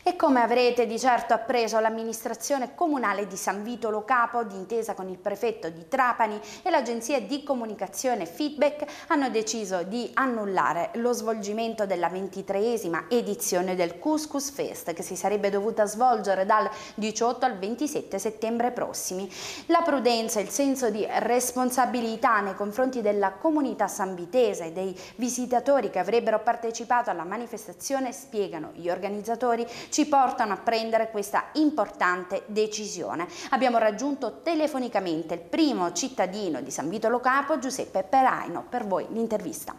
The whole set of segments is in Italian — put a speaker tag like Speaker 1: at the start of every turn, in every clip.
Speaker 1: E come avrete di certo appreso, l'amministrazione comunale di San Vito Lo Capo, d'intesa con il prefetto di Trapani e l'agenzia di comunicazione Feedback, hanno deciso di annullare lo svolgimento della 23esima edizione del Couscous Fest, che si sarebbe dovuta svolgere dal 18 al 27 settembre prossimi. La prudenza e il senso di responsabilità nei confronti della comunità sanvitese e dei visitatori che avrebbero partecipato alla manifestazione, spiegano gli organizzatori, ci portano a prendere questa importante decisione. Abbiamo raggiunto telefonicamente il primo cittadino di San Vito Lo Capo, Giuseppe Peraino. Per voi l'intervista.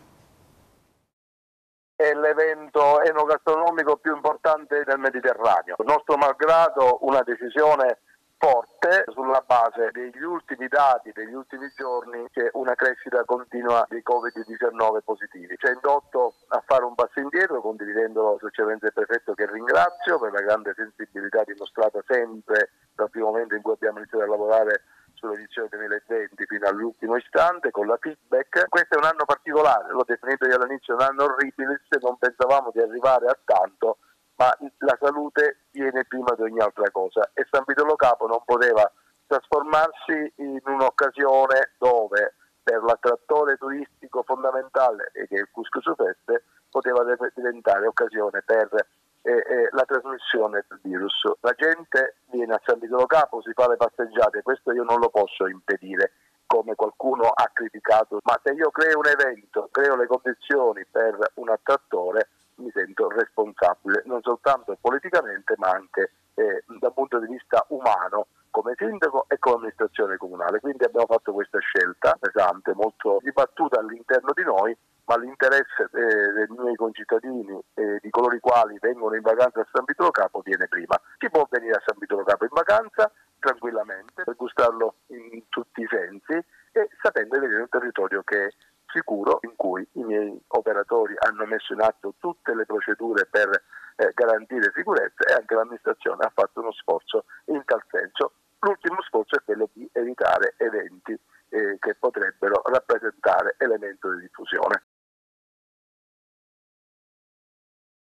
Speaker 2: È l'evento enogastronomico più importante del Mediterraneo. Nostro malgrado, una decisione forte sulla base degli ultimi dati, degli ultimi giorni, che una crescita continua di Covid-19 positivi. Ci ha indotto a fare un passo indietro, condividendo l'eccellenza del prefetto, che ringrazio per la grande sensibilità dimostrata sempre dal primo momento in cui abbiamo iniziato a lavorare sull'edizione 2020 fino all'ultimo istante con la Feedback. Questo è un anno particolare, l'ho definito io all'inizio un anno orribile, non pensavamo di arrivare a tanto, ma la salute viene prima di ogni altra cosa e San Vito Lo Capo non poteva trasformarsi in un'occasione dove per l'attrattore turistico fondamentale, che è il Couscous Fest, poteva diventare occasione per la trasmissione del virus. La gente viene a San Vito Lo Capo, si fa le passeggiate, questo io non lo posso impedire, come qualcuno ha criticato, ma se io creo un evento, creo le condizioni per un attrattore, mi sento responsabile, non soltanto politicamente ma anche dal punto di vista umano, come sindaco e come amministrazione comunale. Quindi abbiamo fatto questa scelta pesante, molto dibattuta all'interno di noi, ma l'interesse dei miei concittadini e di coloro i quali vengono in vacanza a San Vito Lo Capo viene prima. Chi può venire a San Vito Lo Capo in vacanza tranquillamente, per gustarlo in tutti i sensi e sapendo di venire in un territorio che è sicuro, in cui i miei operatori hanno messo in atto tutte le procedure per garantire sicurezza e anche l'amministrazione ha fatto uno sforzo in tal senso. L'ultimo sforzo è quello di evitare eventi che potrebbero rappresentare elemento di diffusione.